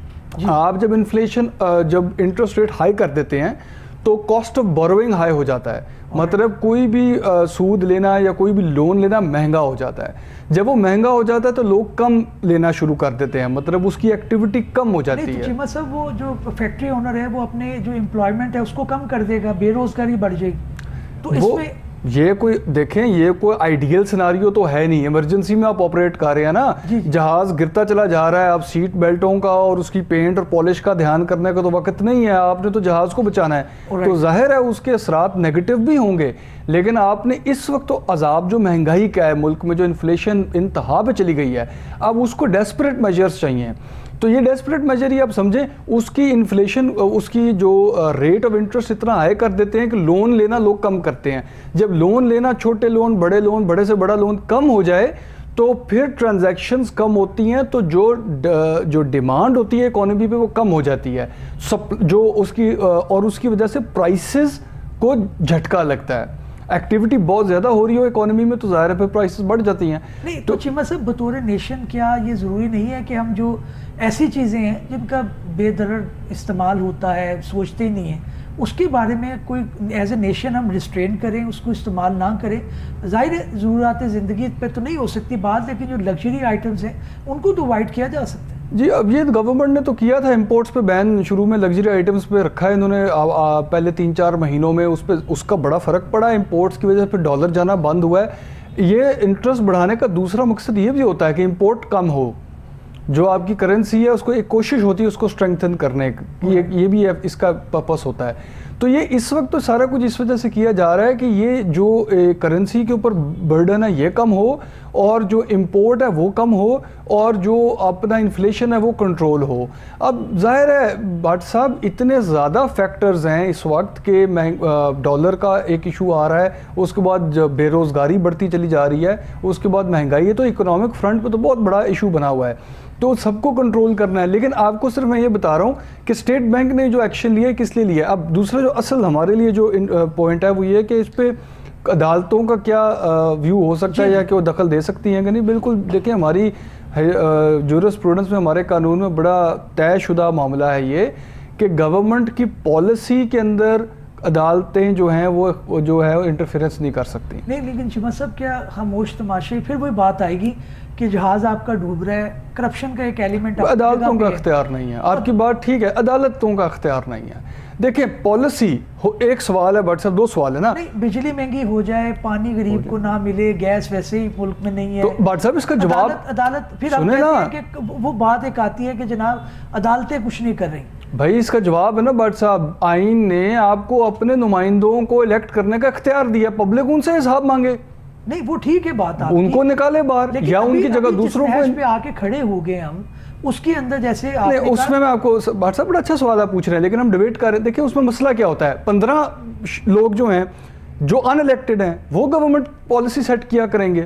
आप जब इंटरेस्ट रेट हाई कर देते हैं तो कॉस्ट ऑफ बोरोइंग हाई हो जाता है। मतलब कोई भी सूद लेना या कोई भी लोन लेना महंगा हो जाता है। जब वो महंगा हो जाता है तो लोग कम लेना शुरू कर देते हैं, मतलब उसकी एक्टिविटी कम हो जाती है। चीमा साहब, वो जो फैक्ट्री ओनर है वो अपने जो एम्प्लॉयमेंट है उसको कम कर देगा, बेरोजगारी बढ़ जाएगी। तो इसमें ये कोई देखें, ये कोई आइडियल सिनारियो तो है नहीं। इमरजेंसी में आप ऑपरेट कर रहे हैं ना, जहाज गिरता चला जा रहा है, आप सीट बेल्टों का और उसकी पेंट और पॉलिश का ध्यान करने का तो वक्त नहीं है, आपने तो जहाज को बचाना है। तो जाहिर है उसके असरात नेगेटिव भी होंगे, लेकिन आपने इस वक्त तो अजाब जो महंगाई का है मुल्क में, जो इन्फ्लेशन इंतहा पे चली गई है, अब उसको डेस्परेट मेजर्स चाहिए। तो ये डेस्परेट मेजर ही आप समझें, उसकी इन्फ्लेशन, उसकी जो रेट ऑफ इंटरेस्ट इतना हाई कर देते हैं कि लोन लेना लोग कम करते हैं। जब लोन लेना, छोटे लोन, बड़े से बड़ा लोन कम हो जाए तो फिर ट्रांजैक्शंस कम होती हैं, तो जो डिमांड होती है इकोनॉमी पे वो कम हो जाती है, जो उसकी और उसकी वजह से प्राइसेस को झटका लगता है। एक्टिविटी बहुत ज़्यादा हो रही हो इकोनॉमी में तो ज़ाहिर है फिर प्राइसेस बढ़ जाती हैं। नहीं तो चीमा साहब, बतौर नेशन क्या ये ज़रूरी नहीं है कि हम जो ऐसी चीज़ें हैं जिनका बेदरर इस्तेमाल होता है, सोचते ही नहीं हैं, उसके बारे में कोई एज ए नेशन हम रिस्ट्रेन करें, उसको इस्तेमाल ना करें? ज़ाहिर है ज़रूरत ज़िंदगी पे तो नहीं हो सकती बात, लेकिन जो लग्जरी आइटम्स हैं उनको तो अवॉइड किया जा सकता है। जी, अब ये गवर्नमेंट ने तो किया था, इंपोर्ट्स पे बैन शुरू में लग्जरी आइटम्स पे रखा है इन्होंने पहले 3-4 महीनों में, उसका बड़ा फ़र्क पड़ा। इंपोर्ट्स की वजह से फिर डॉलर जाना बंद हुआ है। ये इंटरेस्ट बढ़ाने का दूसरा मकसद ये भी होता है कि इंपोर्ट कम हो, जो आपकी करेंसी है उसको एक कोशिश होती है उसको स्ट्रेंथन करने की, ये भी इसका पर्पस होता है। तो ये इस वक्त तो सारा कुछ इस वजह से किया जा रहा है कि ये जो करेंसी के ऊपर बर्डन है ये कम हो, और जो इंपोर्ट है वो कम हो, और जो अपना इन्फ्लेशन है वो कंट्रोल हो। अब जाहिर है भट्ट साहब, इतने ज़्यादा फैक्टर्स हैं इस वक्त के, डॉलर का एक इशू आ रहा है, उसके बाद बेरोज़गारी बढ़ती चली जा रही है, उसके बाद महंगाई है, तो इकोनॉमिक फ्रंट पे तो बहुत बड़ा इशू बना हुआ है, तो सबको कंट्रोल करना है। लेकिन आपको सिर्फ मैं ये बता रहा हूँ कि स्टेट बैंक ने जो एक्शन लिया है किस लिए लिया है। अब दूसरा जो असल हमारे लिए जो पॉइंट है वो ये है कि इस पर अदालतों का क्या व्यू हो सकता है, या कि वो दखल दे सकती हैं कि नहीं। बिल्कुल देखिए, हमारी जूरिस्प्रूडेंस में, हमारे कानून में बड़ा तयशुदा मामला है ये कि गवर्नमेंट की पॉलिसी के अंदर अदालतें जो हैं वो जो है इंटरफेरेंस नहीं कर सकती। नहीं, लेकिन चिमा साहब, क्या खामोश तमाशे, फिर वही बात आएगी कि जहाज आपका डूब रहा है, करप्शन का एक एलिमेंट अदालतों का अख्तियार नहीं है। आपकी बात ठीक है, अदालतों का अख्तियार नहीं है। देखिए पॉलिसी एक सवाल है बट सर, दो सवाल है ना। नहीं, बिजली महंगी हो जाए, पानी गरीब को ना मिले, गैस वैसे ही मुल्क में नहीं है, तो बट साहब इसका जवाब अदालत फिर सुने ना, कि वो बात एक आती है कि जनाब अदालतें कुछ नहीं कर रही। भाई इसका जवाब है ना बट साहब, आइन ने आपको अपने नुमाइंदों को इलेक्ट करने का अख्तियार दिया, पब्लिक उनसे हिसाब मांगे। नहीं, वो ठीक है बात, उनको निकाले बाहर, या उनकी जगह दूसरों को पे आके खड़े हो गए हम, उसके अंदर जैसे उसमें मैं आपको भाट साहब बड़ा अच्छा सवाल आप पूछ रहे हैं, लेकिन हम डिबेट कर रहे हैं। देखिए उसमें मसला क्या होता है, 15 लोग जो हैं जो अनइलेक्टेड हैं वो गवर्नमेंट पॉलिसी सेट किया करेंगे,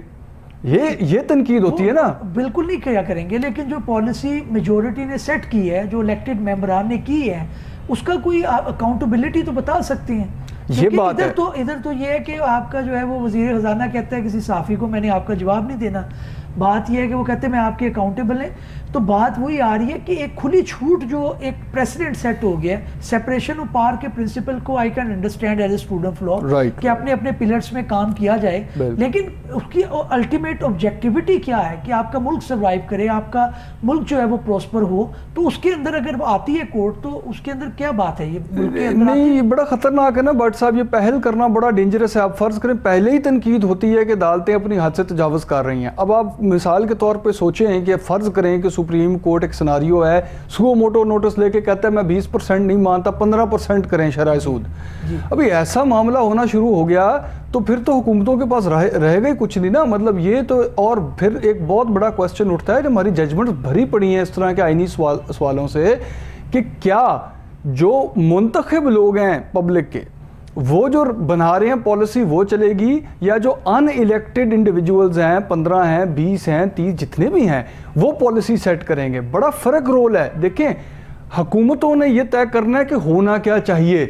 ये तनकीद होती है ना। बिल्कुल नहीं किया करेंगे, लेकिन जो पॉलिसी मेजोरिटी ने सेट की है, जो इलेक्टेड मेंबरान ने की है, उसका कोई अकाउंटेबिलिटी तो बता सकते हैं। ये बात है। इधर तो ये है कि आपका जो है वो वजीर खजाना कहता है किसी साफ़ी को मैंने आपका जवाब नहीं देना, बात यह है कि वो कहते हैं मैं आपके अकाउंटेबल हैं। तो बात वही आ रही है कि एक खुली छूट, जो एक प्रेसिडेंट सेट हो गया, सेपरेशन ऑफ पावर के प्रिंसिपल को I can understand as a student of law, कि अपने अपने पिलर्स में काम किया जाए, लेकिन उसकी अल्टीमेट ऑब्जेक्टिविटी क्या है कि आपका मुल्क सर्वाइव करे, आपका मुल्क जो है वो प्रॉस्पर हो। तो उसके अंदर अगर आती है कोर्ट, तो उसके अंदर क्या बात है, ये मुल्क के अंदर नहीं, ये बड़ा खतरनाक है ना बट साहब, ये पहल करना बड़ा डेंजरस है। आप फर्ज करें पहले ही तनकीद होती है कि अदालतें अपनी हद से तजावज़ कर रही हैं। अब आप मिसाल के तौर पे सोचें कि फ़र्ज़ करें कि सुप्रीम कोर्ट एक सिनारियो है, सुओ मोटो नोटिस लेके कहता है मैं 20% नहीं मानता, 15% करें शरह सूद। अभी ऐसा मामला होना शुरू हो गया तो फिर तो हुकूमतों के पास रहेगा ही कुछ नहीं ना। मतलब ये तो, और फिर एक बहुत बड़ा क्वेश्चन उठता है कि हमारी जजमेंट भरी पड़ी हैं इस तरह के आइनी सवालों से कि क्या जो मुंतखब लोग हैं पब्लिक के, वो जो बना रहे हैं पॉलिसी वो चलेगी, या जो अनइलेक्टेड इंडिविजुअल्स हैं, 15 हैं, 20 हैं, 30 जितने भी हैं, वो पॉलिसी सेट करेंगे। बड़ा फ़र्क रोल है। देखें हुकूमतों ने ये तय करना है कि होना क्या चाहिए।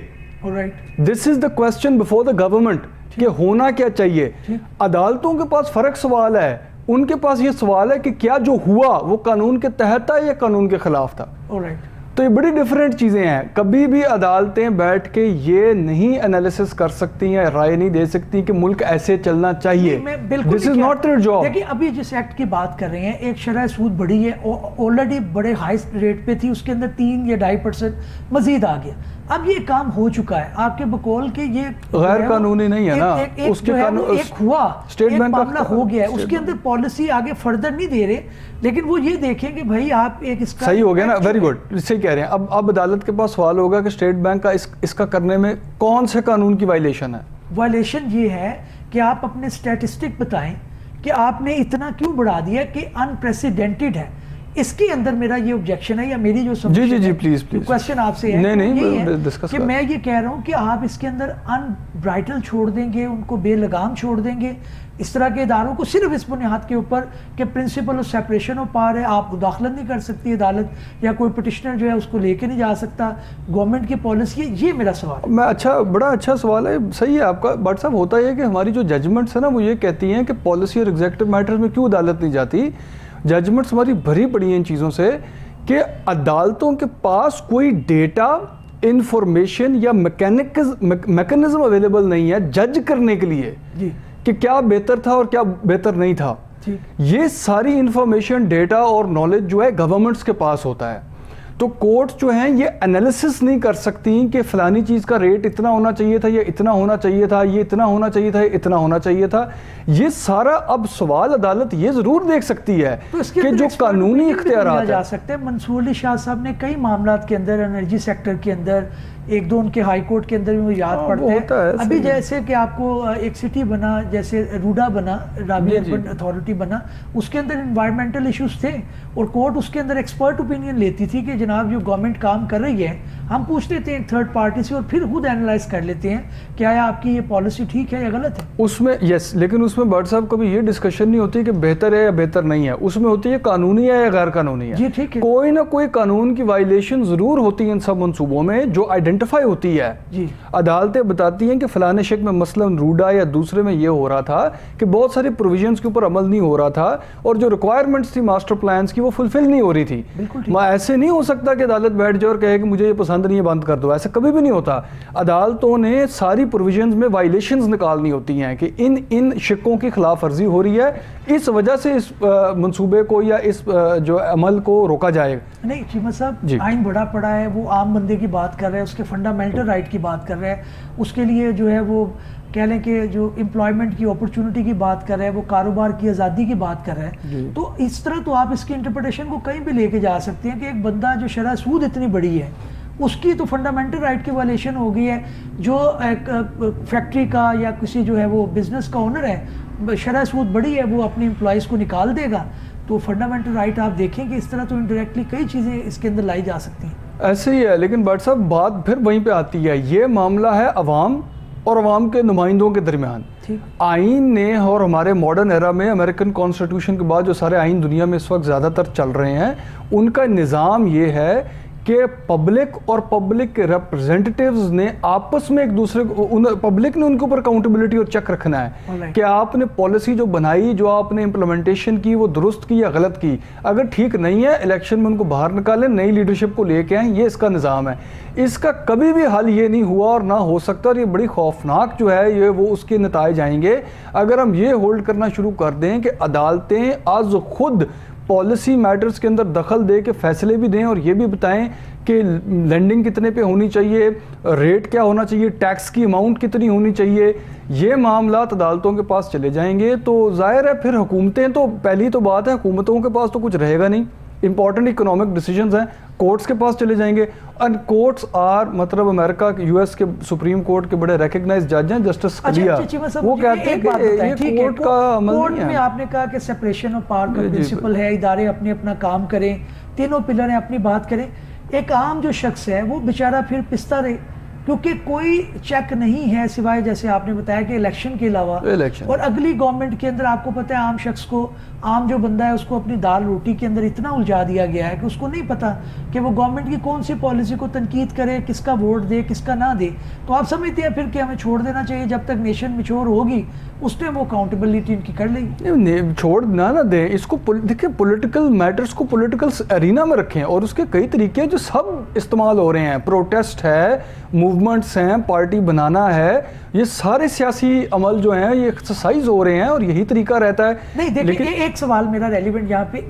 This is the question before the government कि होना क्या चाहिए। अदालतों के पास फ़र्क सवाल है, उनके पास ये सवाल है कि क्या जो हुआ वो कानून के तहत था या कानून के खिलाफ था। तो ये बड़ी डिफरेंट चीज़ें हैं। कभी भी अदालतें बैठ के ये नहीं एनालिसिस कर सकती हैं, राय नहीं दे सकती कि मुल्क ऐसे चलना चाहिए। This is not their job. देखिए अभी जिस एक्ट की बात कर रहे हैं, एक शरह सूद बढ़ी है, ऑलरेडी बड़े हाई रेट पे थी, उसके अंदर 3 या 2.5% मजीद आ गया। अब ये काम हो चुका है आपके बकौल के, ये गैर कानूनी नहीं है ना, उसके एक हुआ स्टेट बैंक मामला हो गया है, उसके अंदर पॉलिसी आगे फर्दर नहीं दे रहे, लेकिन वो ये देखें कि भाई आप एक इसका सही हो गया ना, वेरी गुड, सही कह रहे हैं। अब अदालत के पास सवाल होगा कि स्टेट बैंक का इसका करने में कौन से कानून की वायलेशन है। वायलेशन ये है कि आप अपने स्टैटिस्टिक बताएं कि आपने इतना क्यों बढ़ा दिया कि अनप्रेसिडेंटेड है। इसके अंदर मेरा ये ऑब्जेक्शन है, या मेरी जो जी प्लीज क्वेश्चन आपसे है, नहीं कि मैं ये कह रहा हूँ कि आप इसके अंदर अनब्राइटल छोड़ देंगे, उनको बेलगाम छोड़ देंगे इस तरह के इदारों को, सिर्फ इस बुनियाद के ऊपर कि principle of separation of power है, आप मुदाखलत नहीं कर सकती अदालत, या कोई पिटिशनर जो है उसको लेके नहीं जा सकता, गवर्नमेंट की पॉलिसी है। ये मेरा सवाल है। मैं बड़ा अच्छा सवाल है, सही है आपका। बट साहब होता है कि हमारी जो जजमेंट्स है ना, वो ये कहती हैं कि पॉलिसी और एग्जीक्यूटिव मैटर्स में क्यों अदालत नहीं जाती। जजमेंट्स हमारी भरी पड़ी हैं इन चीज़ों से कि अदालतों के पास कोई डेटा, इंफॉर्मेशन या मैकेनिज्म अवेलेबल नहीं है जज करने के लिए जी कि क्या बेहतर था और क्या बेहतर नहीं था। ये सारी इंफॉर्मेशन, डेटा और नॉलेज जो है गवर्नमेंट्स के पास होता है। तो कोर्ट जो हैं ये एनालिसिस नहीं कर सकती कि फलानी चीज़ का रेट इतना होना चाहिए था, ये इतना होना चाहिए था, ये इतना होना चाहिए था, ये इतना होना चाहिए था। ये सारा अब सवाल अदालत ये ज़रूर देख सकती है तो कि जो कानूनी इख्तियारात जा सकते हैं। मंसूर अली शाह साहब ने कई मामलात के अंदर, एनर्जी सेक्टर के अंदर, एक दो उनके हाई कोर्ट के अंदर भी मुझे याद पड़ते हैं। अभी जैसे कि आपको एक सिटी बना, जैसे रूडा बना, रावी अर्बन अथॉरिटी बना, उसके अंदर इन्वायरमेंटल इश्यूज थे और कोर्ट उसके अंदर एक्सपर्ट ओपिनियन लेती थी कि जनाब जो गवर्नमेंट काम कर रही है, हम पूछ लेते हैं एक थर्ड पार्टी से और फिर खुद एनालाइज कर लेते हैं क्या आपकी ये पॉलिसी ठीक है या गलत है। उसमें यस, लेकिन उसमें भट्ट साहब कभी ये डिस्कशन नहीं होती कि बेहतर है या बेहतर नहीं है। उसमें होती है कानूनी है या गैर कानूनी है। जी ठीक है, कोई ना कोई कानून की वायलेशन जरूर होती है इन सब मनसूबों में जो आइडेंटिफाई होती है। जी अदालतें बताती हैं कि फलाने शेख में मसलन रूडा या दूसरे में ये हो रहा था कि बहुत सारी प्रोविजंस के ऊपर अमल नहीं हो रहा था और जो रिक्वायरमेंट्स थी मास्टर प्लान्स की वो फुलफिल नहीं हो रही थी। ऐसे नहीं हो सकता कि अदालत बैठ जाए और कहे कि मुझे ये पसंद नहीं है, बंद कर दो। ऐसा कभी भी नहीं होता। अदालतों ने सारी प्रोविजंस में वायलेशंस निकालनी होती हैं कि इन शिक्कों की खिलाफ वर्जी हो रही है, इस वजह से इस मंसूबे को या इस जो अमल को रोका जाएगा। नहीं चीमा साहब, आइन बड़ा पड़ा है, वो आम बंदे की बात कर रहे हैं, उसके फंडामेंटल राइट की बात कर रहे हैं, उसके लिए जो है वो कह लें कि जो एम्प्लॉयमेंट की अपॉर्चुनिटी की बात कर रहे हैं, वो कारोबार की आज़ादी की बात कर रहे हैं। तो इस तरह तो आप इसकी इंटरप्रिटेशन को कहीं भी लेके जा सकते हैं कि एक बंदा जो शरह सूद इतनी बड़ी है उसकी तो फंडामेंटल राइट की वायलेशन हो गई है। जो एक फैक्ट्री का या किसी जो है वो बिजनेस का ओनर है, शरह सूद बड़ी है, वो अपने एम्प्लॉयज़ को निकाल देगा, तो फंडामेंटल राइट आप देखेंगे इस तरह तो इनडायरेक्टली कई चीज़ें इसके अंदर लाई जा सकती हैं। ऐसे ही है, लेकिन भट्ट साहब बात फिर वहीं पे आती है। ये मामला है अवाम और अवाम के नुमाइंदों के दरमियान। आइन ने और हमारे मॉडर्न एरा में अमेरिकन कॉन्स्टिट्यूशन के बाद जो सारे आइन दुनिया में इस वक्त ज़्यादातर चल रहे हैं, उनका निज़ाम ये है कि पब्लिक और पब्लिक के रिप्रेजेंटेटिव्स ने आपस में एक दूसरे को, पब्लिक ने उनके ऊपर अकाउंटेबिलिटी और चेक रखना है कि आपने पॉलिसी जो बनाई, जो आपने इम्प्लीमेंटेशन की, वो दुरुस्त की या गलत की। अगर ठीक नहीं है, इलेक्शन में उनको बाहर निकालें, नई लीडरशिप को लेके आएँ। ये इसका निज़ाम है। इसका कभी भी हल ये नहीं हुआ और ना हो सकता, और ये बड़ी खौफनाक जो है ये वो उसके नताइज आएंगे अगर हम ये होल्ड करना शुरू कर दें कि अदालतें आज खुद पॉलिसी मैटर्स के अंदर दखल दे के फैसले भी दें और ये भी बताएं कि लैंडिंग कितने पे होनी चाहिए, रेट क्या होना चाहिए, टैक्स की अमाउंट कितनी होनी चाहिए। ये मामला अदालतों के पास चले जाएंगे तो जाहिर है फिर हुकूमतें, तो पहली तो बात है हुकूमतों के पास तो कुछ रहेगा नहीं। इंपॉर्टेंट इकोनॉमिक डिसीजंस हैं, कोर्ट्स के पास चले जाएंगे। एंड कोर्ट्स आर मतलब अमेरिका के, यूएस के सुप्रीम कोर्ट के बड़े रिकग्नाइज्ड जज हैं जस्टिस स्कलिया, वो कहते हैं कि ये कोर्ट का अमल नहीं है। में आपने कहा कि सेपरेशन ऑफ पावर का प्रिंसिपल है, इदारे अपने अपना काम करें, तीनों पिलर हैं, अपनी बात करें। एक आम जो शख्स है वो बेचारा फिर पिसता रहे क्योंकि कोई चेक नहीं है सिवाय जैसे आपने बताया कि इलेक्शन के अलावा। और अगली गवर्नमेंट के अंदर आपको पता है आम शख्स को, आम जो बंदा है उसको अपनी दाल रोटी के अंदर इतना उलझा दिया गया है कि उसको नहीं पता कि वो गवर्नमेंट की कौन सी पॉलिसी को तनकीद करे, किसका वोट दे, किसका ना दे। तो आप समझते हैं फिर कि हमें छोड़ देना चाहिए, जब तक नेशन मैच्योर होगी उस टाइम वो अकाउंटेबिलिटी इनकी कर लेगी। छोड़ ना दें इसको। देखिए पॉलिटिकल मैटर्स को पॉलिटिकल एरिना में रखें और उसके कई तरीके हैं जो सब इस्तेमाल हो रहे हैं। प्रोटेस्ट है, मूवमेंट्स हैं, पार्टी बनाना है, ये सारे सियासी अमल जो हैं ये एक्सरसाइज हो रहे हैं और यही तरीका रहता है। नहीं देखिए, एक सवाल मेरा रेलिवेंट यहाँ पे,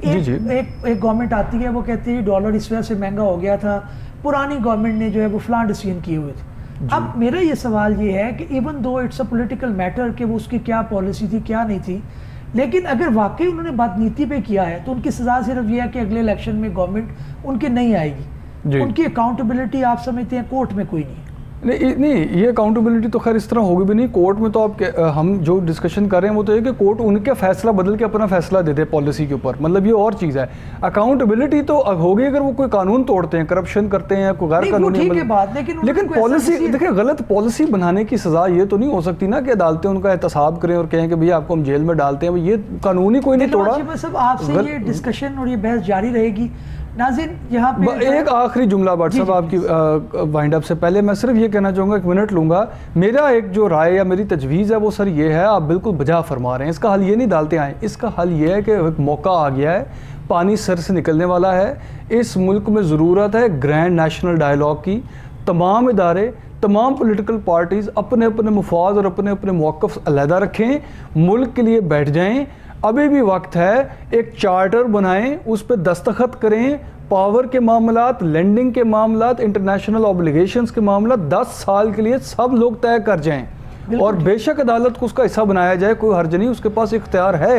एक गवर्नमेंट आती है वो कहती है डॉलर इस वजह से महंगा हो गया था, पुरानी गवर्नमेंट ने जो है वो फलां डिसीजन किए हुए थे। अब मेरा ये सवाल ये है कि even though it's a political matter कि वो उसकी क्या पॉलिसी थी क्या नहीं थी, लेकिन अगर वाकई उन्होंने बात नीति पे किया है तो उनकी सजा सिर्फ ये है कि अगले इलेक्शन में गवर्नमेंट उनकी नहीं आएगी। उनकी अकाउंटेबिलिटी आप समझते हैं कोर्ट में कोई नहीं? नहीं, ये अकाउंटेबिलिटी तो खैर इस तरह होगी भी नहीं। कोर्ट में तो आप हम जो डिस्कशन कर रहे हैं वो तो है कि कोर्ट उनके फैसला बदल के अपना फैसला दे दे पॉलिसी के ऊपर, मतलब ये और चीज़ है। अकाउंटेबिलिटी तो होगी अगर वो कोई कानून तोड़ते हैं, करप्शन करते हैं, कोई गैर कानूनी, लेकिन पॉलिसी देखिए गलत पॉलिसी बनाने की सजा ये तो नहीं हो सकती ना कि अदालतें उनका एहतसाब करें और कहें कि भैया आपको हम जेल में डालते हैं। ये कानून ही कोई नहीं तोड़ा। आपसे ये डिस्कशन और ये बहस जारी रहेगी। नाज़रीन यहाँ पे एक आखिरी जुमला भट्ट साहब आपकी वाइंड अप से पहले मैं सिर्फ ये कहना चाहूँगा, 1 मिनट लूँगा। मेरा एक जो राय या मेरी तजवीज़ है वो सर ये है, आप बिल्कुल बजा फरमा रहे हैं, इसका हल ये नहीं डालते आए, इसका हल ये है कि एक मौका आ गया है, पानी सर से निकलने वाला है। इस मुल्क में ज़रूरत है ग्रैंड नेशनल डायलॉग की। तमाम इदारे, तमाम पॉलिटिकल पार्टीज़ अपने अपने मुफाद और अपने अपने मौक़िफ़ अलहदा रखें, मुल्क के लिए बैठ जाएँ। अभी भी वक्त है, एक चार्टर बनाएं, उस पर दस्तखत करें। पावर के मामलात, लेंडिंग के मामलात, इंटरनेशनल ऑब्लिगेशंस के मामलात 10 साल के लिए सब लोग तय कर जाएं और बेशक अदालत को उसका हिस्सा बनाया जाए, कोई हर्ज नहीं, उसके पास इख्तियार है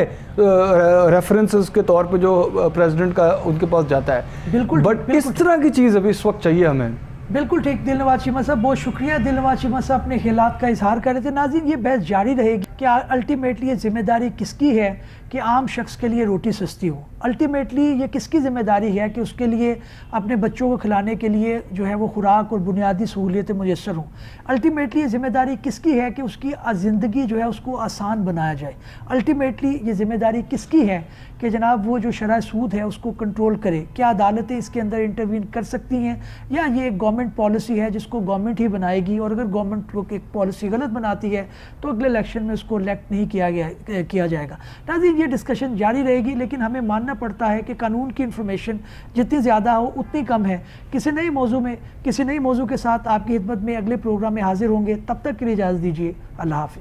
रेफरेंसेस के तौर पे जो प्रेसिडेंट का उनके पास जाता है। बिल्कुल, बट इस तरह की चीज़ अभी इस वक्त चाहिए हमें। बिल्कुल ठीक। दिलनवाज चीमा साहब बहुत शुक्रिया। दिलनवाज चीमा साहब अपने ख्यालात का इजहार कर रहे थे। नाज़रीन ये बहस जारी रहेगी कि अल्टीमेटली ये जिम्मेदारी किसकी है कि आम शख्स के लिए रोटी सस्ती हो। अल्टीमेटली ये किसकी ज़िम्मेदारी है कि उसके लिए अपने बच्चों को खिलाने के लिए जो है वो खुराक और बुनियादी सहूलियतें मुयस्सर हों। अल्टीमेटली ये ज़िम्मेदारी किसकी है कि उसकी ज़िंदगी जो है उसको आसान बनाया जाए। अल्टीमेटली ये ज़िम्मेदारी किसकी है कि जनाब वो जो शरह सूद है उसको कंट्रोल करे। क्या अदालतें इसके अंदर इंटरवीन कर सकती हैं या ये एक गवर्नमेंट पॉलिसी है जिसको गवर्नमेंट ही बनाएगी, और अगर गवर्नमेंट एक पॉलिसी गलत बनाती है तो अगले इलेक्शन में उसको इलेक्ट नहीं किया जाएगा। नाज़रीन ये डिस्कशन जारी रहेगी, लेकिन हमें मानना पड़ता है कि कानून की इंफॉर्मेशन जितनी ज़्यादा हो उतनी कम है। किसी नए मौजू के साथ आपकी खिदमत में अगले प्रोग्राम में हाजिर होंगे। तब तक के लिए इजाज़त दीजिए। अल्लाह हाफ़िज़।